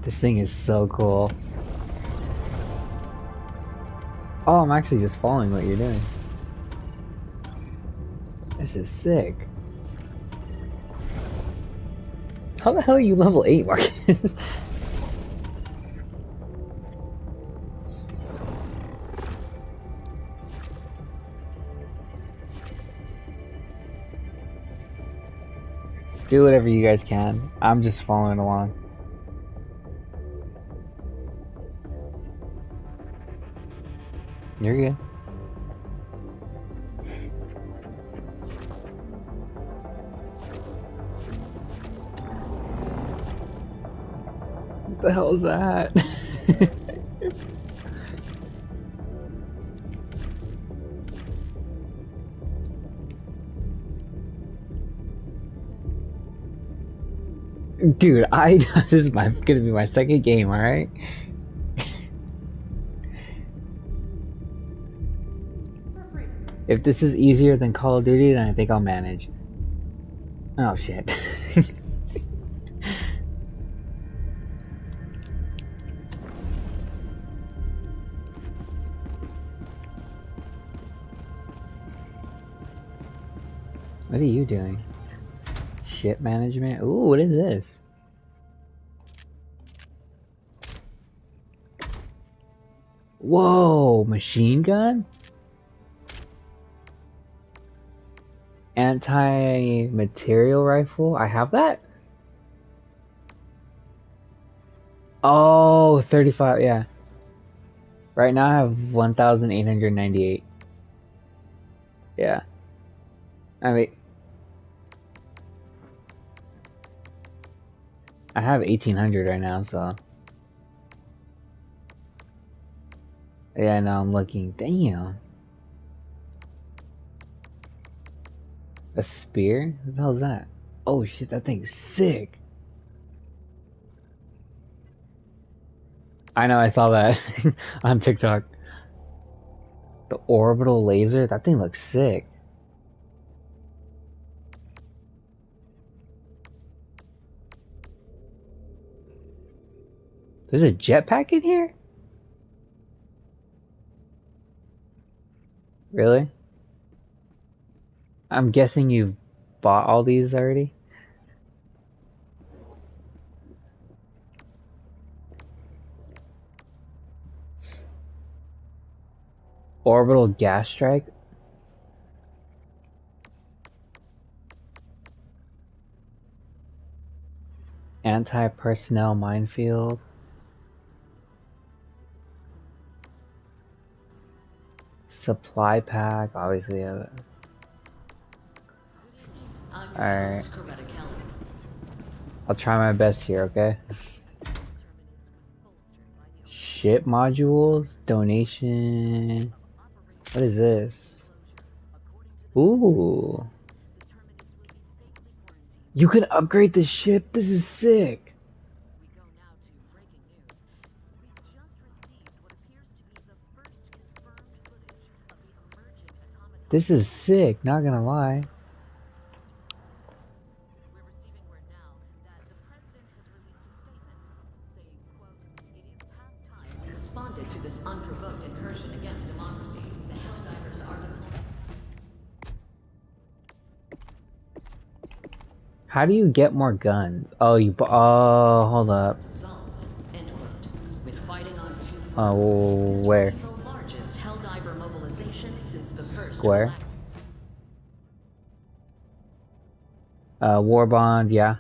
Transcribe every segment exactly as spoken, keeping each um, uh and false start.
This thing is so cool. Oh, I'm actually just following what you're doing. This is sick. How the hell are you level eight, Marcus? Do whatever you guys can. I'm just following along. You're good. What the hell is that? Dude, I this is my gonna be my second game, alright? If this is easier than Call of Duty, then I think I'll manage. Oh shit. What are you doing? Ship management? Ooh, what is this? Whoa, machine gun? Anti-material rifle? I have that? Oh, thirty-five, yeah. Right now I have one thousand eight hundred ninety-eight. Yeah. I mean, I have eighteen hundred right now, so. Yeah, now I'm looking. Damn. A spear? What the hell is that? Oh shit, that thing's sick. I know, I saw that on TikTok. The orbital laser? That thing looks sick. There's a jetpack in here? Really? I'm guessing you've bought all these already? Orbital gas strike? Anti-personnel minefield? Supply pack, obviously. Yeah. Alright. I'll try my best here, okay? Ship modules? Donation? What is this? Ooh. You can upgrade the ship? This is sick. This is sick, not gonna lie. Responded to this unprovoked incursion against democracy. The Helldivers are the... How do you get more guns? Oh, you bu- oh, hold up. With fighting on two fronts, oh, where? The largest Helldiver mobilization since the first Square. Uh, war bond, yeah.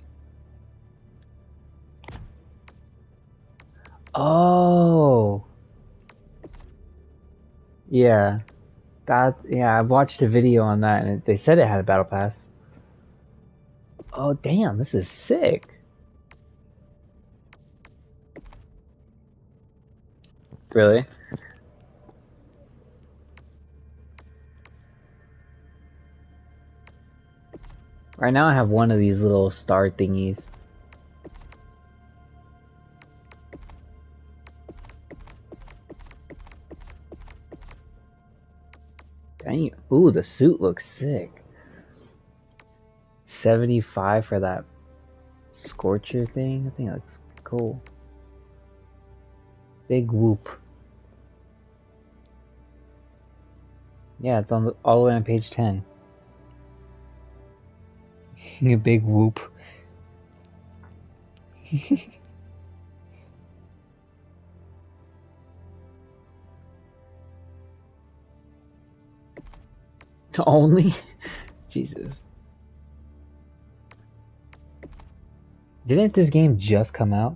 Oh. Yeah. That, yeah, I watched a video on that and it, they said it had a battle pass. Oh, damn, this is sick. Really? Right now I have one of these little star thingies. Dang, ooh, the suit looks sick. seventy-five for that Scorcher thing? I think it looks Cool. Big whoop. Yeah, it's on the, all the way on page ten. A big whoop. Only? Jesus. Didn't this game just come out?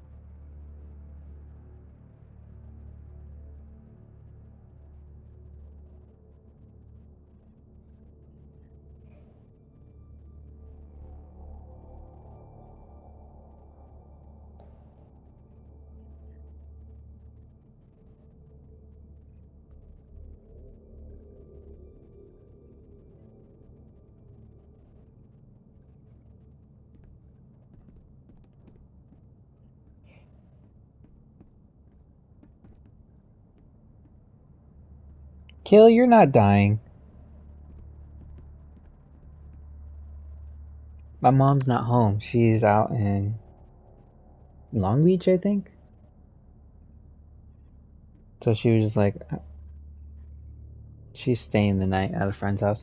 Kill, you're not dying. My mom's not home. She's out in Long Beach, I think. So she was just like, she's staying the night at a friend's house.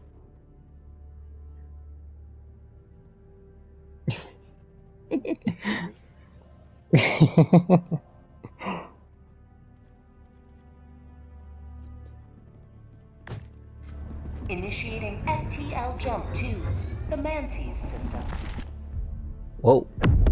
Initiating F T L jump to the Mantis system. Whoa.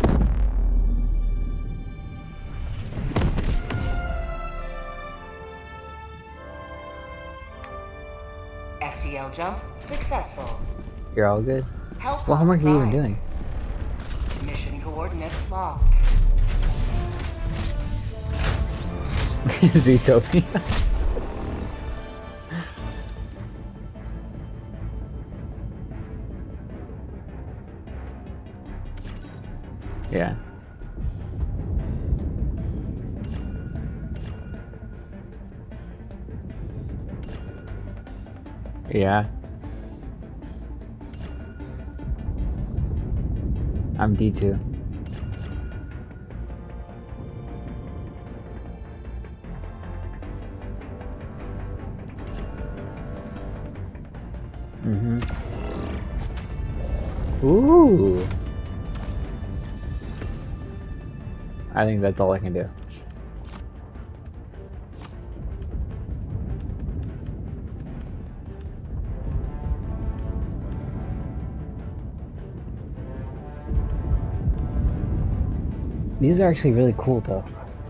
F T L jump successful. You're all good? Help What homework are you even prime. doing? Mission coordinates locked. Zootopia. Yeah. Yeah. I'm D two. Mm-hmm. Ooh. I think that's all I can do. These are actually really cool though.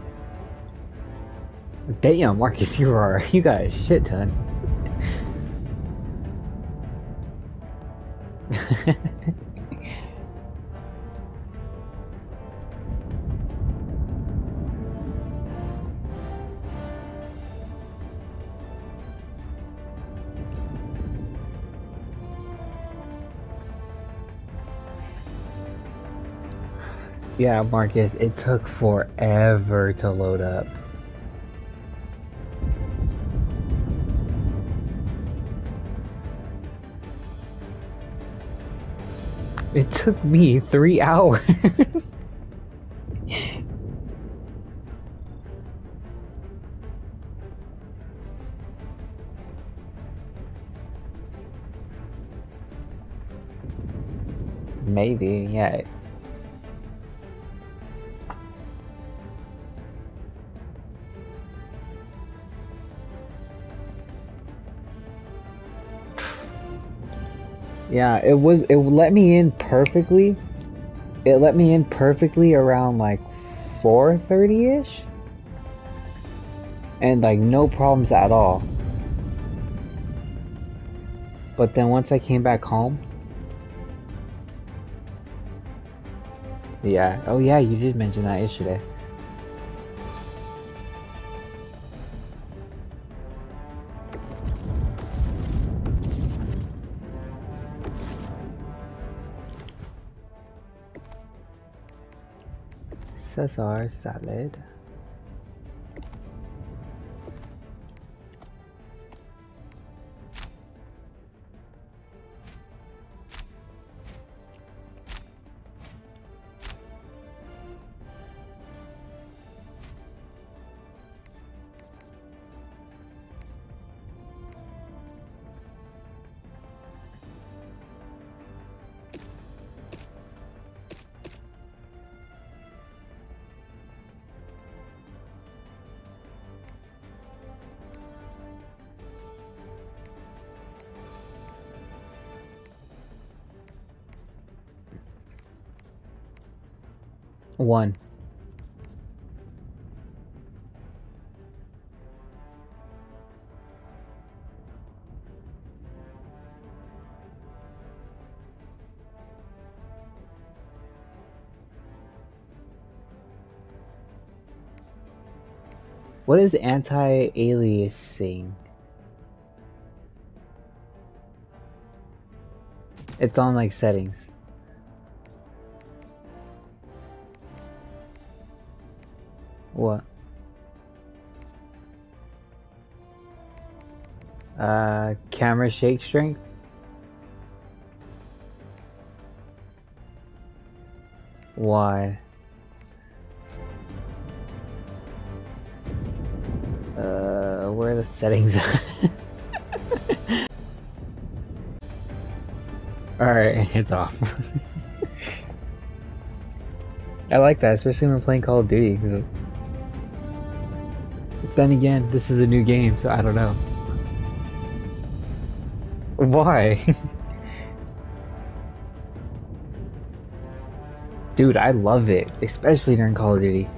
Damn, Marcus, you are you got a shit ton. Yeah, Marcus, it took forever to load up. It took me three hours. Maybe, yeah. Yeah, it was, it let me in perfectly. It let me in perfectly around like four thirty-ish. And like no problems at all. But then once I came back home. Yeah, oh yeah, you did mention that yesterday. Caesar salad. One. What is anti-aliasing? It's on like settings. What? Uh, camera shake strength? Why? Uh, where are the settings at? Alright, it's off. I like that, especially when playing Call of Duty. Cause then again, this is a new game, so I don't know. Why? Dude, I love it, especially during Call of Duty.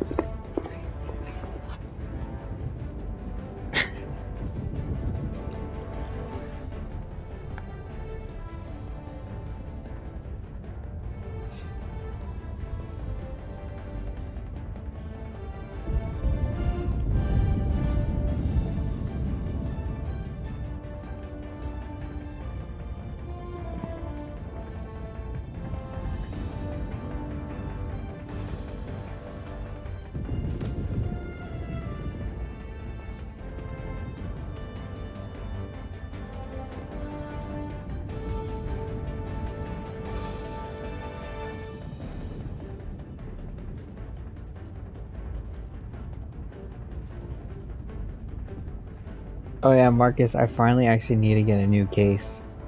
Oh yeah, Marcus, I finally actually need to get a new case.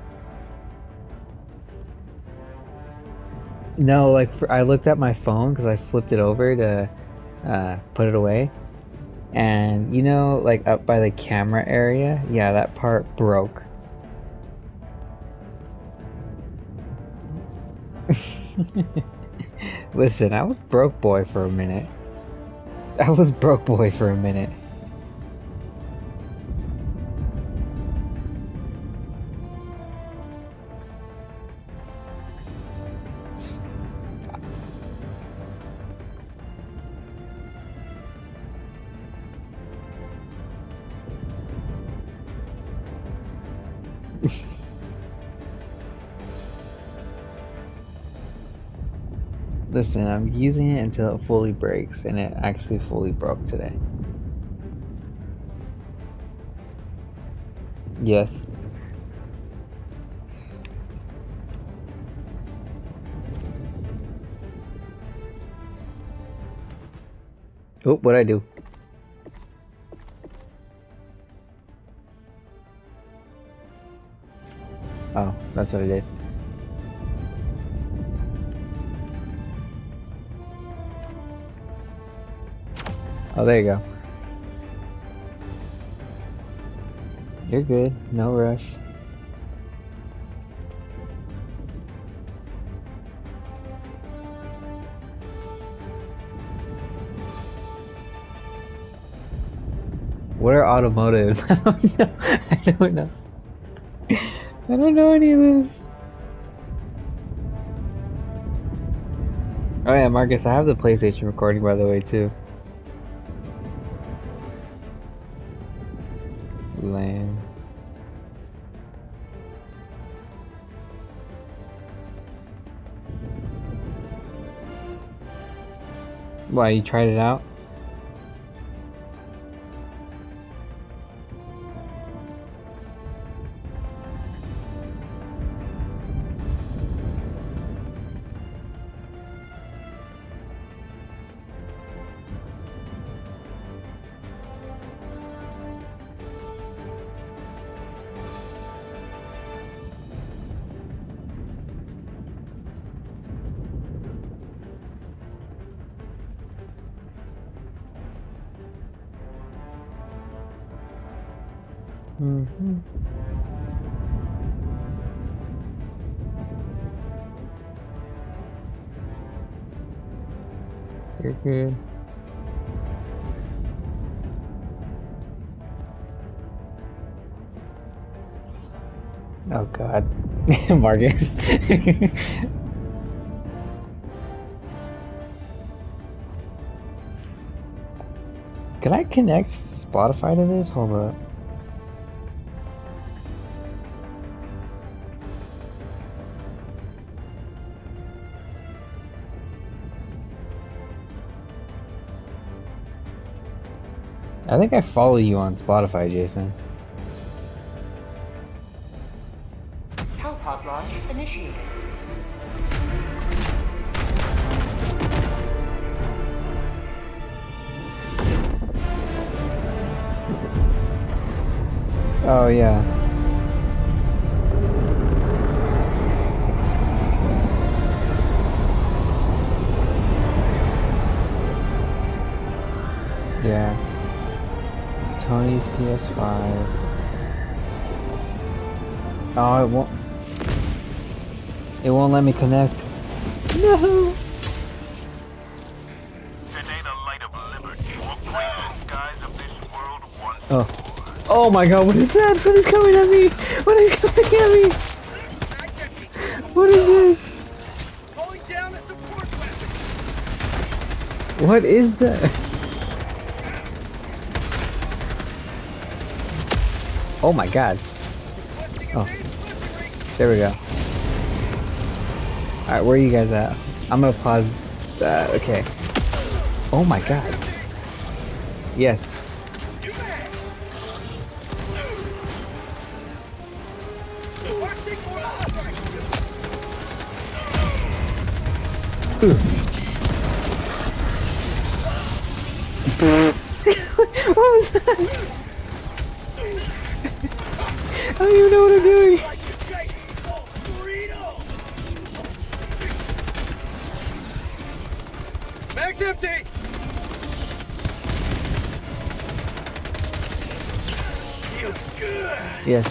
No, like, for, I looked at my phone because I flipped it over to uh, put it away. And, you know, like, up by the camera area? Yeah, that part broke. Listen, I was broke boy for a minute. I was broke boy for a minute. Listen, I'm using it until it fully breaks, and it actually fully broke today. Yes. Oh, what'd I do? Oh, that's what I did. Oh, there you go. You're good. No rush. What are automotives? I don't know. I don't know. I don't know any of this. Oh yeah, Marcus, I have the PlayStation recording, by the way, too. Lame. Why, you tried it out? Mm-hmm. You're good. Oh god. Marcus. Can I connect Spotify to this? Hold up. I think I follow you on Spotify, Jason. Hellpod launch initiated. Oh yeah. Yeah. Tony's P S five. Oh, it won't. It won't let me connect. No. Today the light of liberty will grace the skies of this world once Oh. Oh my god, what is that? What is coming at me? What is coming at me? What is this? Calling down a support weapon. What is that? Oh my god. Oh. There we go. Alright, where are you guys at? I'm gonna pause. Uh, okay. Oh my god. Yes. Ooh. What was that? I don't even know what I'm doing. Mag's empty. Feels good. Yes.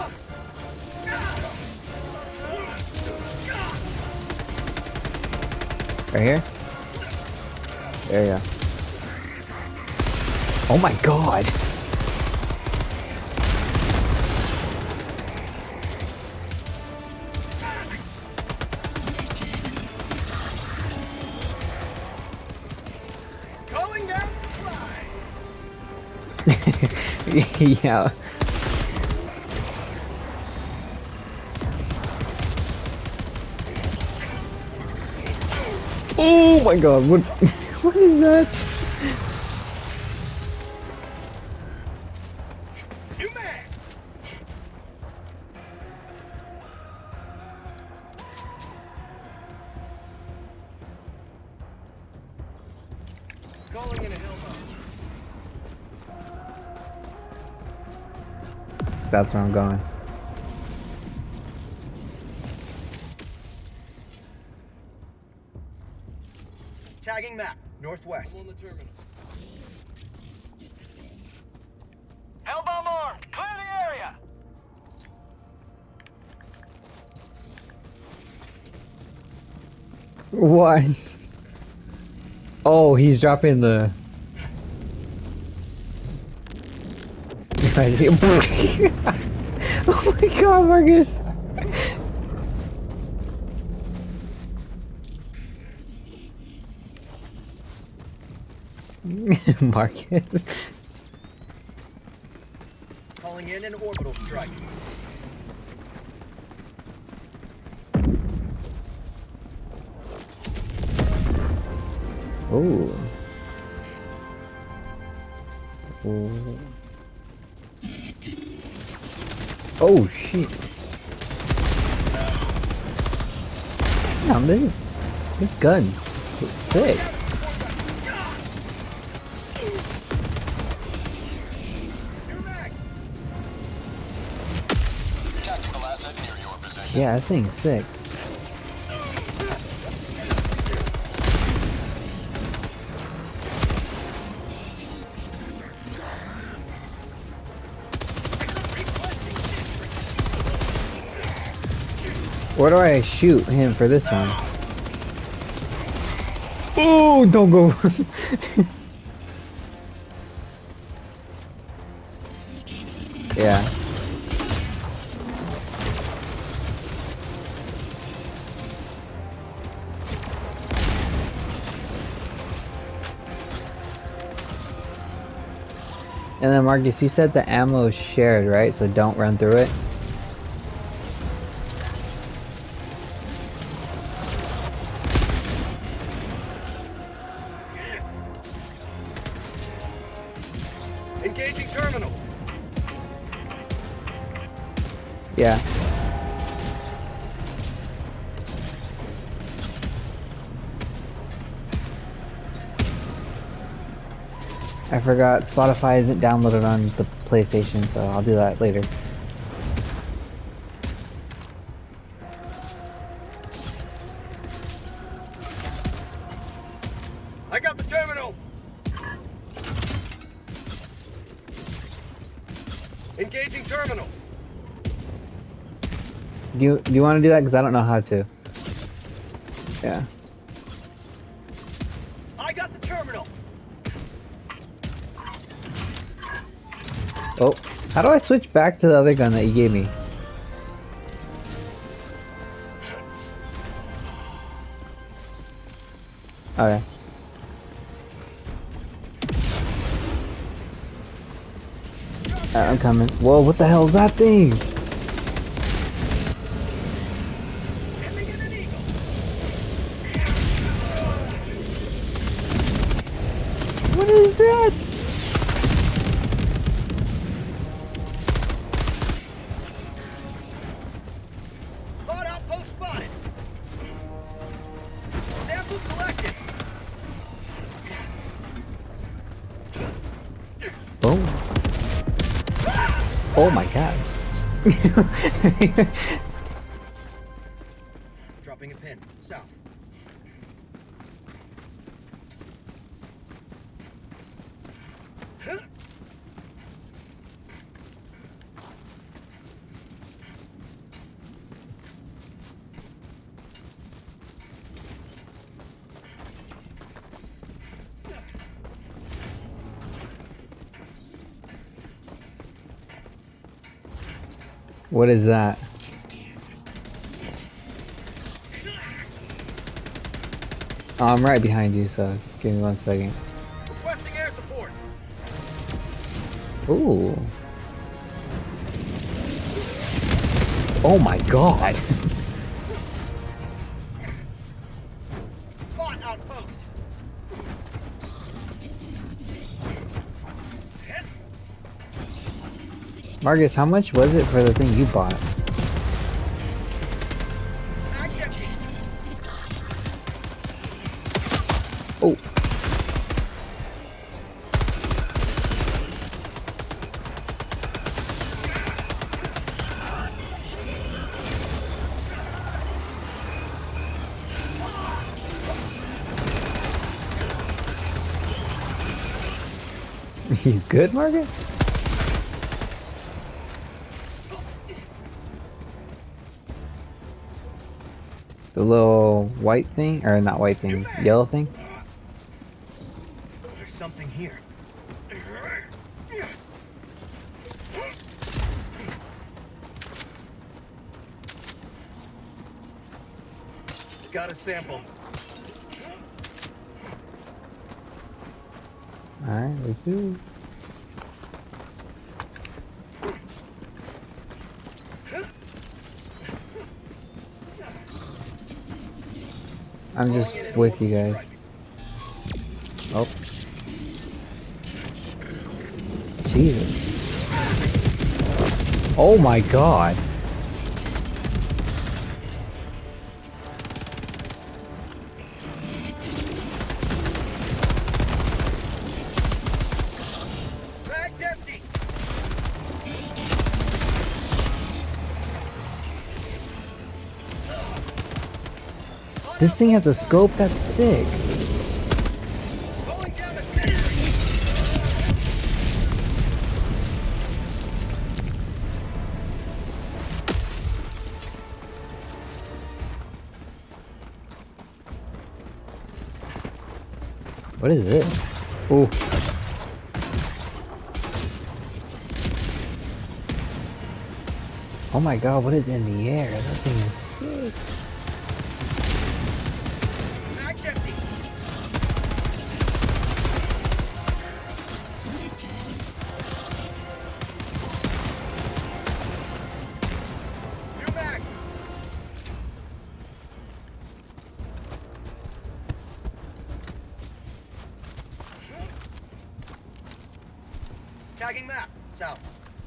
Right here? There you go. Oh my god! Calling down Yeah. Oh my god, what what is that? You man. Calling in a hellbound. That's where I'm going. Tagging map, northwest. I'm on the terminal. Hellbound armed! Clear the area! What? Oh, he's dropping the... Oh my god, Marcus! Marcus. Calling in an orbital strike. Ooh. Ooh. Oh shit. Damn, this this gun is sick. Yeah, that thing's sick. Where do I shoot him for this one? Oh, don't go. Yeah. And then Marcus, you said the ammo is shared, right? So don't run through it. Engaging terminal. Yeah. I forgot Spotify isn't downloaded on the PlayStation, so I'll do that later. I got the terminal. Engaging terminal. Do you do you want to do that? Because I don't know how to. Yeah. I got the terminal. Oh, how do I switch back to the other gun that you gave me? Okay. Alright, I'm coming. Whoa, what the hell is that thing? What is that? Thought outpost spotted. Sample selected. Oh. Oh my god. Dropping a pin. South. What is that? Oh, I'm right behind you, so give me one second. Requesting air support. Ooh. Oh my god. Spot outpost. Marcus, how much was it for the thing you bought? Mag's empty. Oh. You good, Marcus? The little white thing, or not white thing, yellow thing? There's something here. Got a sample. Alright, let's do. I'm just with you guys. Oh. Jesus. Oh my god. Mag's empty. This thing has a scope, that's sick. Going down the center. What is this? Ooh. Oh my god, what is in the air? That thing is big. Mag's empty. New mag. Tagging map. South.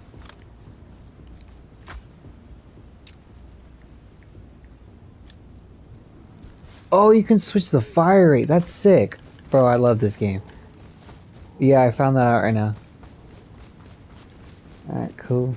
Oh, you can switch the fire rate. That's sick. Bro, I love this game. Yeah, I found that out right now. Alright, cool.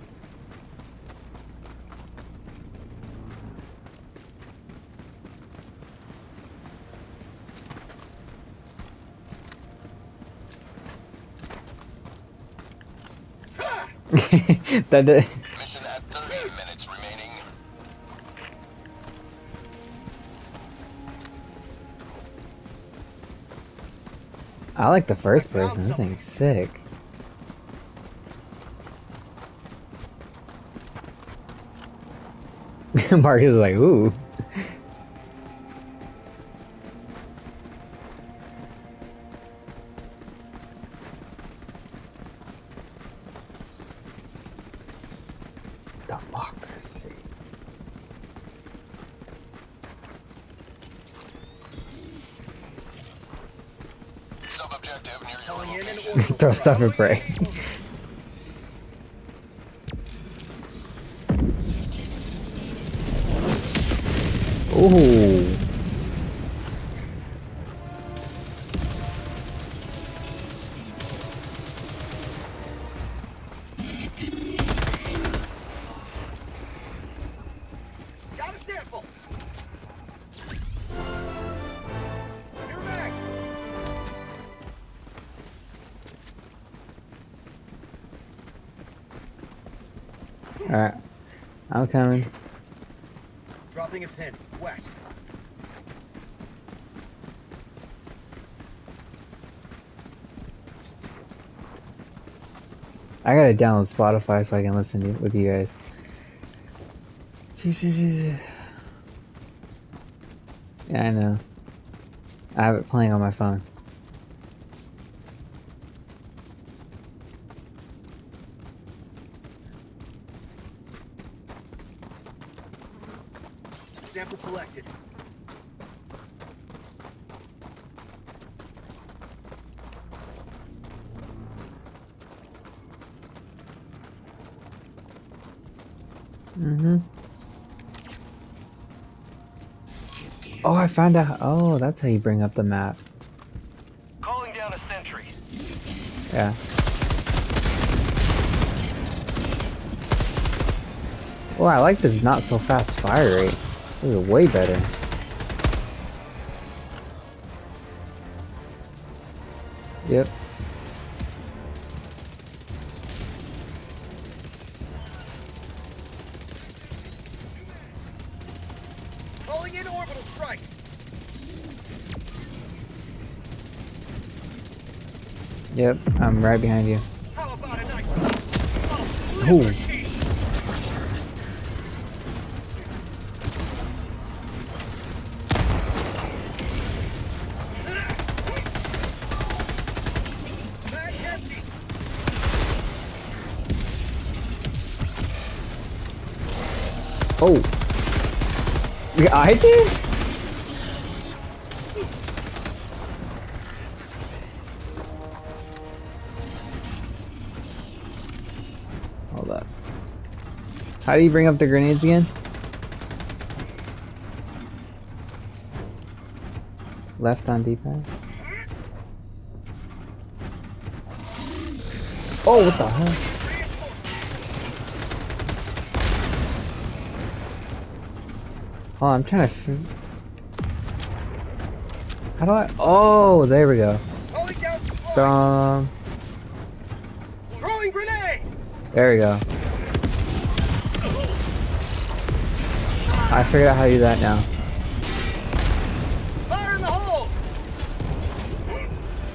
that did. Mission at thirty minutes remaining. I like the first person. This thing's sick. Marcus is like, ooh. Democracy. Sub-objective near your Calling in an location. orbital Throw strike. stuff and pray. Ooh. Got a sample. New mag. Alright. I'm coming. Dropping a pin. West. I gotta download Spotify so I can listen to with you guys. Yeah, I know. I have it playing on my phone. Sample selected. Mm-hmm. Oh, I found out. Oh, that's how you bring up the map. Calling down a sentry. Yeah. Oh, I like this not so fast fire rate. This is way better. Yep. Calling in orbital strike. Yep. I'm right behind you. How about a nice Ooh. liberty? Mag empty. Oh. Yeah, I did? Hold up. How do you bring up the grenades again? Left on D-pad? Oh, what the hell? Oh, I'm trying to... F How do I... Oh, there we go. Calling down support. Um, Throwing grenade. there we go. I figured out how to do that now. Fire in the hole.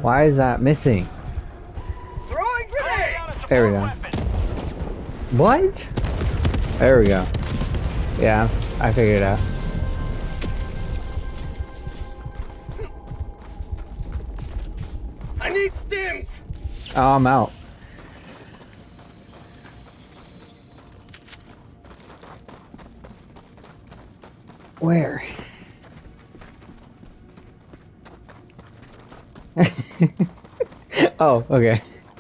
Why is that missing? Throwing grenade! There we go. What? There we go. Yeah, I figured it out. I need stims! Oh, I'm out. Where? Oh, okay.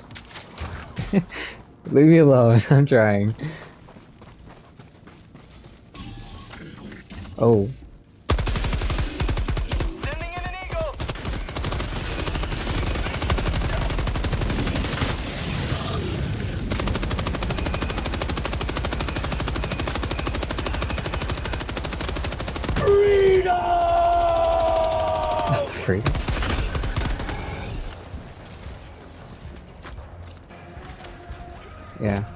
Leave me alone. I'm trying. Oh. Sending in an eagle. Freedom. Yeah.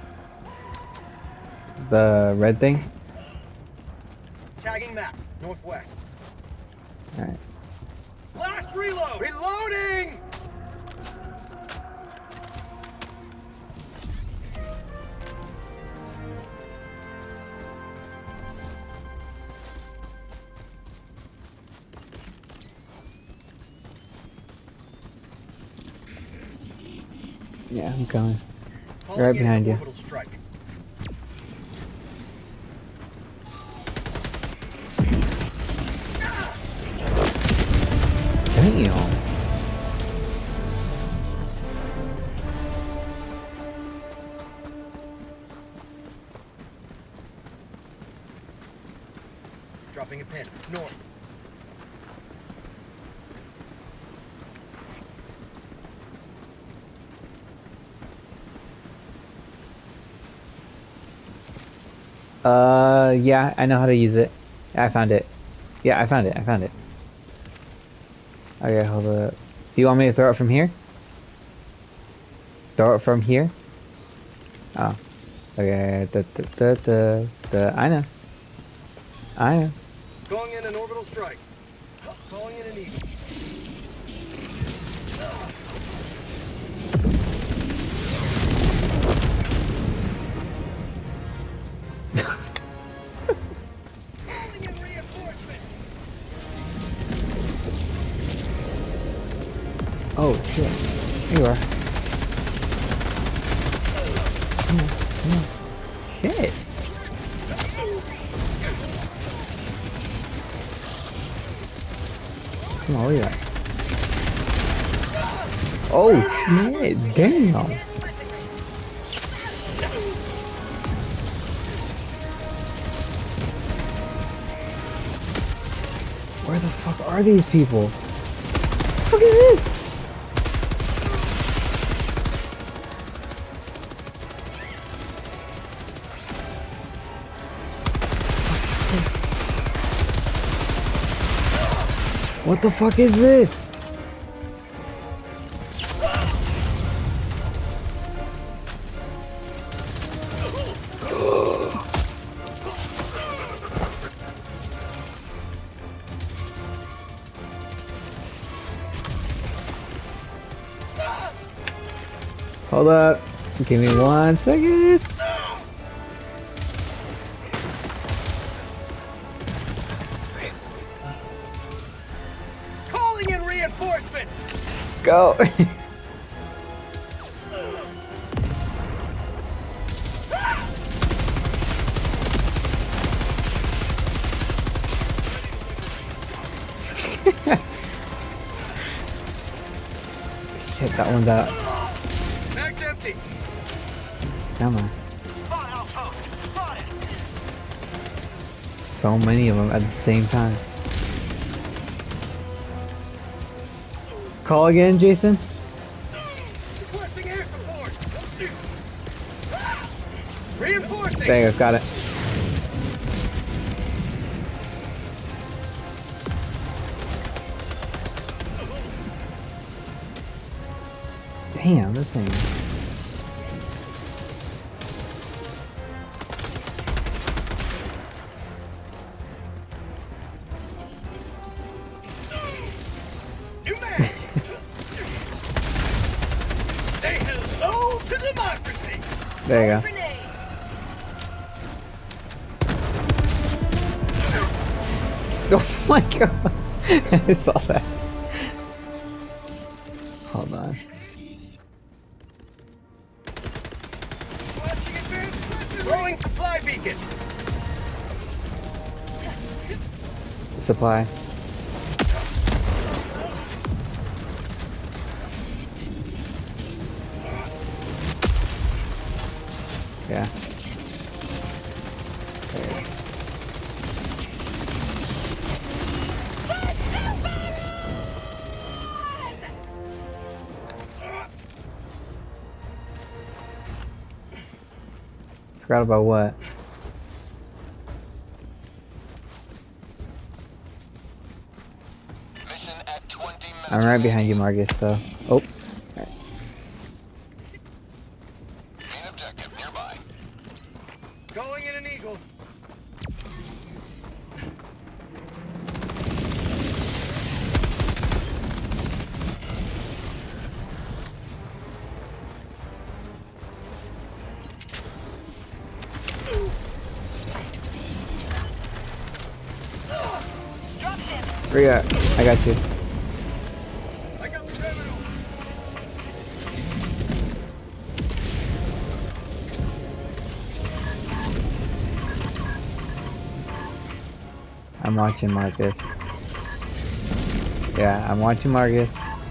The red thing? Tagging map, northwest. Alright. Last reload! Reloading! Yeah, I'm coming. Calling Right in behind you. orbital strike. Damn. Dropping a pin. North. Uh, yeah, I know how to use it. I found it. Yeah, I found it. I found it. Okay, hold up. Do you want me to throw it from here? Throw it from here? Oh. Okay, the, the, the, the, the, I know. I know. Calling in an orbital strike. Calling in an eagle. Calling in reinforcements. Oh, shit. Here you are. Come on, come on. Shit. Come on, where you at? Oh, shit. Damn. Where the fuck are these people? What the fuck is this? What the fuck is this? Hold up. Give me one second. Calling in reinforcements. Go. Shit, that one's out. Mag's empty. Come on. Spot outpost. Spotted. So many of them at the same time. Call again, Jason? Requesting air support. Reinforcing. There you go, got it. Damn, this thing. New mag. Say hello to democracy! There you go. Grenade. Oh my god! I saw that. Hold on. Watching advanced throwing supply beacon! Supply. Yeah. There. Forgot about what? Mission at twenty minutes. I'm right behind you, Marcus, though. Oh. Main objective nearby. Calling in an eagle. Where you at? I got you. I got the terminal. I'm watching Marcus. Yeah, I'm watching Marcus.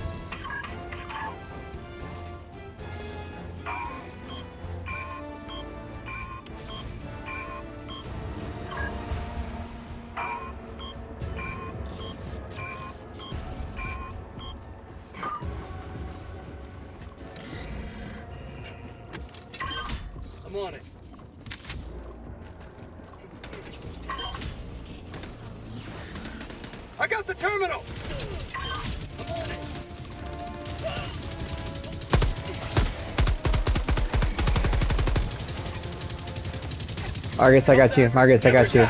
I'm on it. I got the terminal! I'm on it. Marcus, I got you. Marcus, I got you.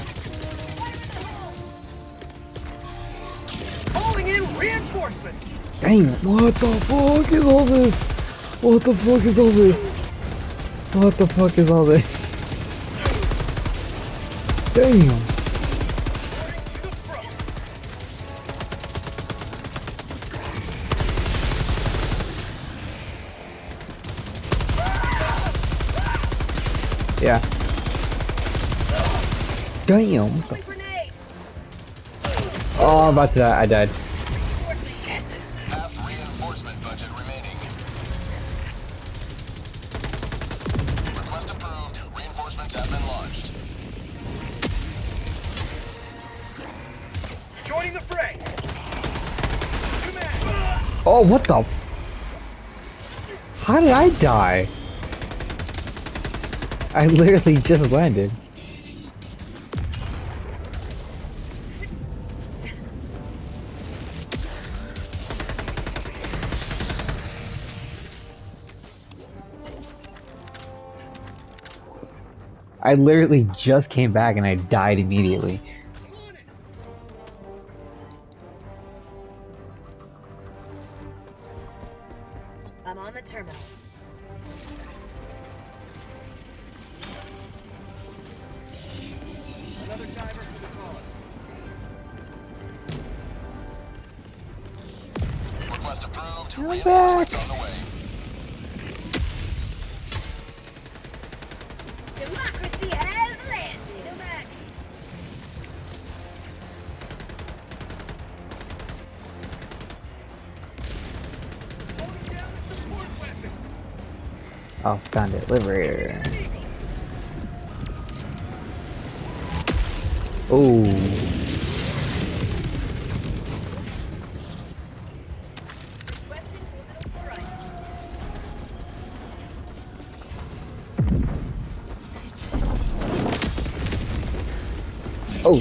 Calling in reinforcements! Dang, what the fuck is all this? What the fuck is all this? What the fuck is all this? Damn. Yeah. Damn. What the f- Grenade. oh, I'm about to die. I died. Half reinforcement budget remaining. Request approved. Reinforcements have been launched. Joining the fray! Command! Oh, what the? f- How did I die? I literally just landed. I literally just came back and I died immediately. I'm on the terminal. Another diver for the cause. Request approved. I'm Reinforcements back. on the way. Democracy has landed. Go back. Holding down the support weapon! Oh, found it. Liberator. Oh. Oh.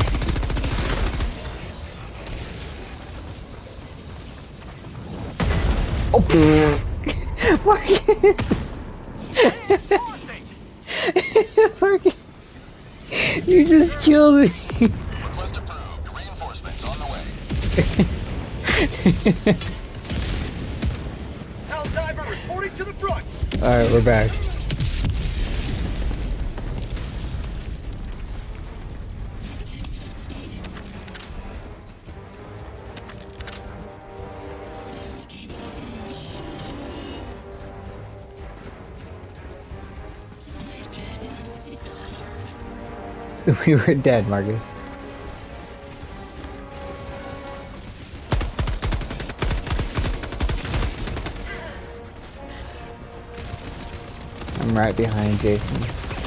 Oh. Marcus. Marcus. You just killed me. Request approved. Reinforcements on the way. Hell diver reporting Moving to the front. Alright, we're back. We were dead, Marcus. I'm right behind Jason.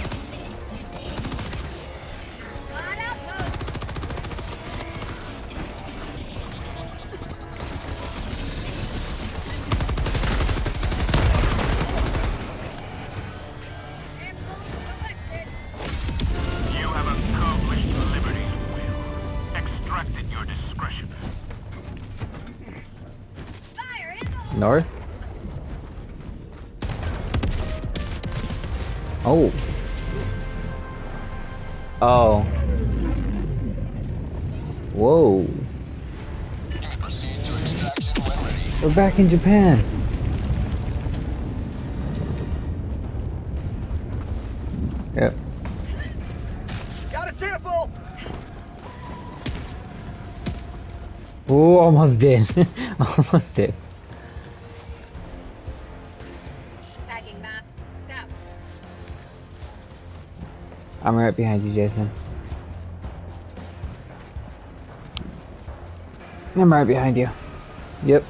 You have accomplished Liberty's will. Extracted your discretion. North? Oh. Oh. Whoa. You may proceed to extraction when ready. We're back in Japan. Yep. Got a sample. Oh, almost did. Almost did. Tagging map. South. I'm right behind you, Jason. I'm right behind you. Yep.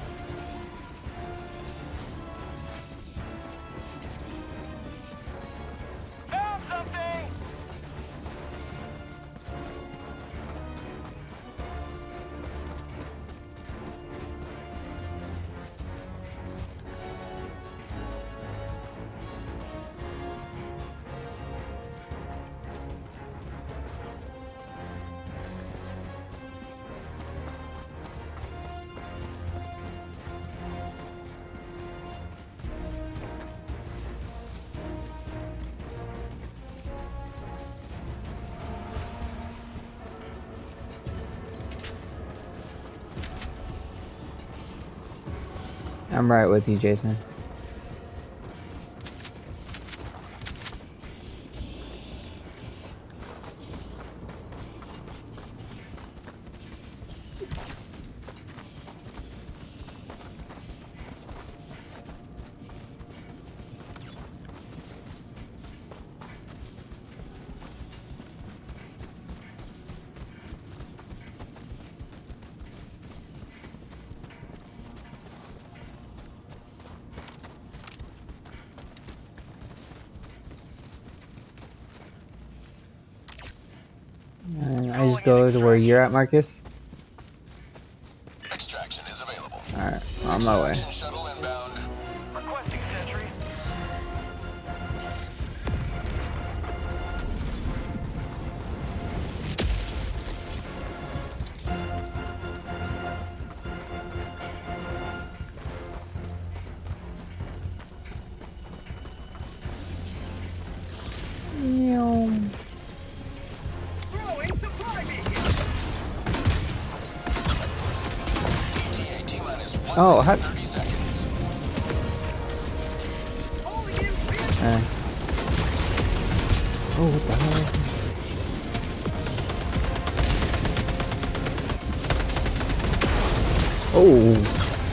Found something. I'm right with you, Jason. Uh, I just go to where you're at, Marcus. Extraction is available. Alright, on my way. Shuttle inbound. Requesting sentry. Throwing supply beacon. E T A T minus one Oh, how? thirty seconds. Holding you. Uh, oh, what the hell? Oh.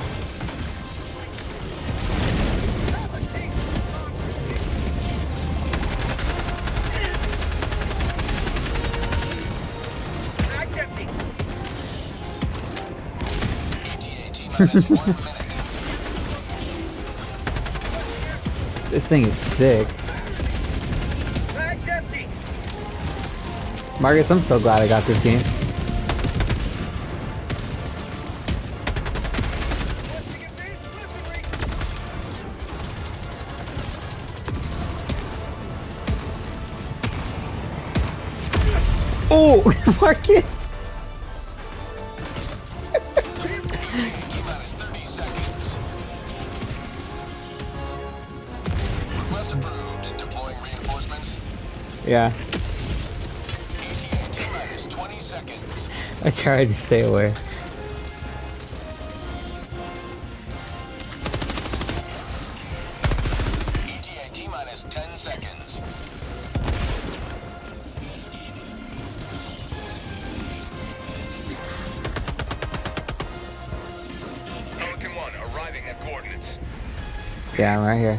Bag's empty. E T A T minus one minute. This thing is sick. Bag's empty. Marcus, I'm so glad I got this game. Requesting advanced weaponry. Oh, Marcus! T minus thirty seconds. Request approved. Deploying reinforcements. Yeah, E T A T minus twenty seconds. I tried to stay away. Yeah, I'm right here.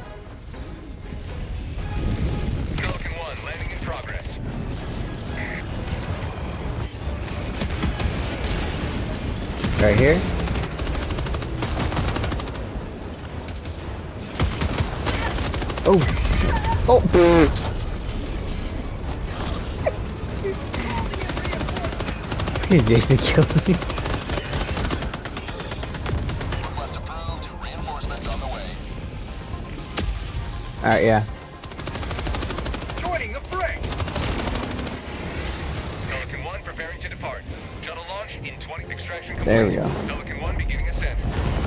Pelican one landing in progress. Right here. Oh, shit. Oh, boo. Jason killed me. Request approved. Reinforcements on the way. Alright, yeah. Joining the fray! Pelican one preparing to depart. Shuttle launch in twenty. Extraction complete. There we go. Pelican one beginning ascent.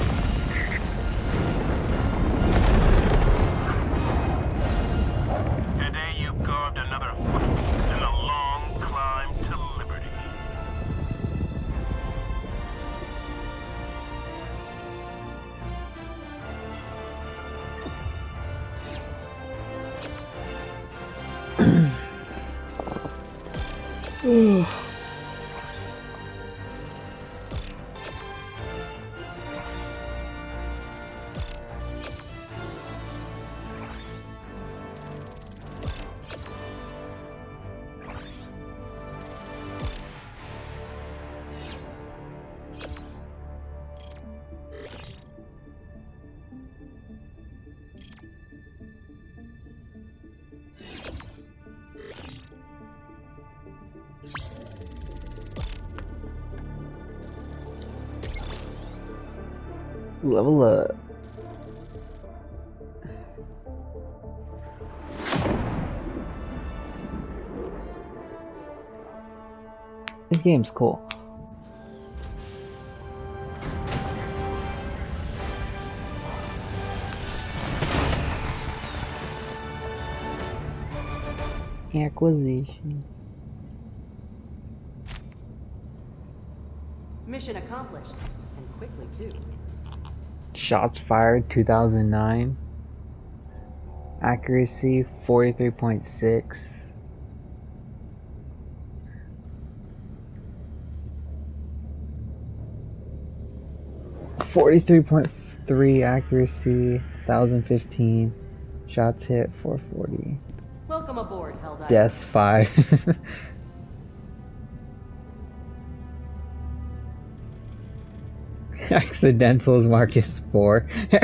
Today you carved another foot in a long climb to liberty. Level up. This game's cool. Acquisition. Mission accomplished. And quickly, too. Shots fired two thousand nine. Accuracy forty-three point six. forty-three point three accuracy, one thousand fifteen. Shots hit four forty. Welcome aboard, Helldiver. Deaths five. Accidentals Marcus four.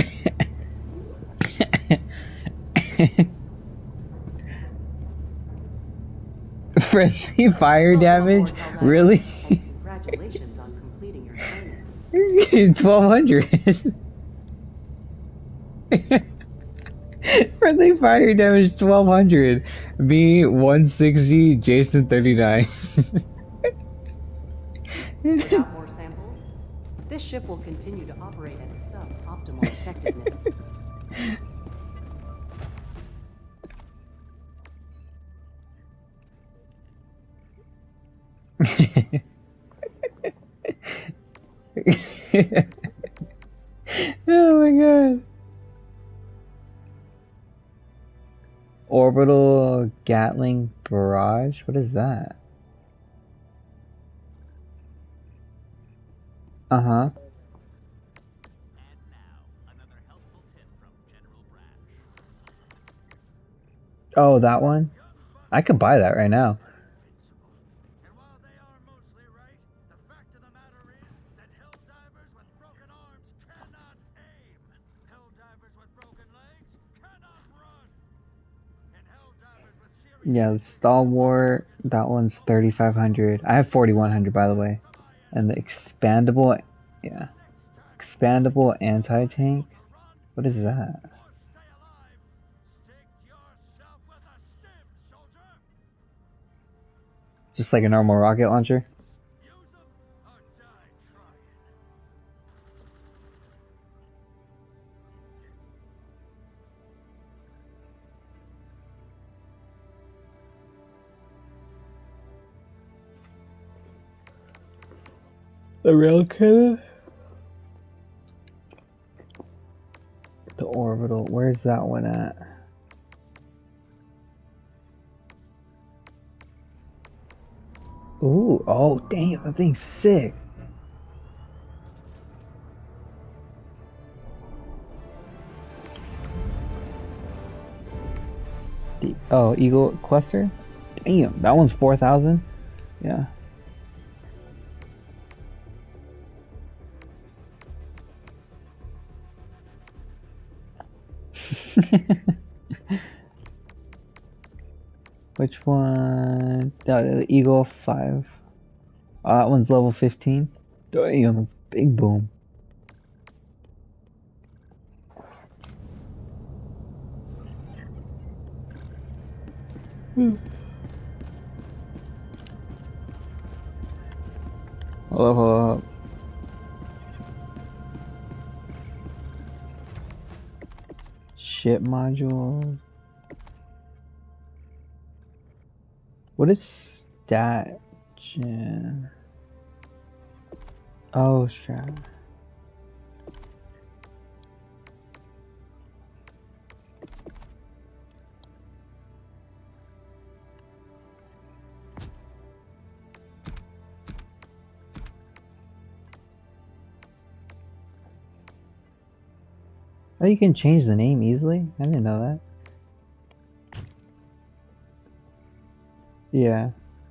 Friendly fire Welcome damage? aboard, Helldiver. Really? And congratulations on completing your training. twelve hundred. Friendly fire damage twelve hundred. Me one sixty, Jason thirty-nine. Without more samples, this ship will continue to operate at sub-optimal effectiveness. Oh my god. Orbital Gatling Barrage? What is that? Uh-huh. And now, another helpful tip from General Branch. Oh, that one? I could buy that right now. And while they are mostly right, the fact of the matter is that Helldivers with broken arms cannot aim. Helldivers with broken legs cannot run. And Helldivers with serious... Yeah, the Stalwart, that one's thirty-five hundred. I have forty-one hundred, by the way. And the expandable, yeah, expandable anti-tank. What is that? Stay alive. Stick yourself with a stim, soldier. Just like a normal rocket launcher. Use them or die trying. The rail cannon? The orbital, where's that one at? Ooh, oh damn, that thing's sick. The, oh, Eagle Cluster? Damn, that one's four thousand? Yeah. Which one? Oh, the Eagle five. Oh, that one's level fifteen. Damn, that's big boom. Hmm. Hold up, hold up. Ship module. What is stat gen? Oh, strat. Oh, you can change the name easily? I didn't know that. Yeah.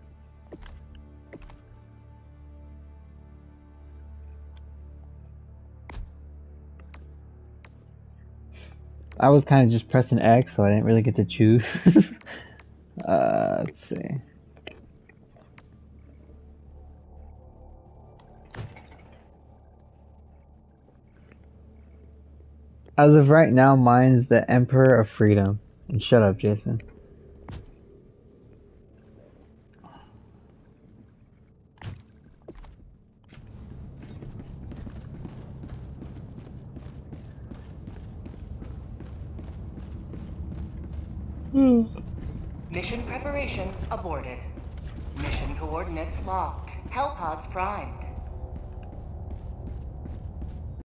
I was kind of just pressing X, so I didn't really get to choose. uh, let's see. As of right now, mine's the Emperor of Freedom. And shut up, Jason. Mission preparation aborted. Mission coordinates locked. Hellpods primed.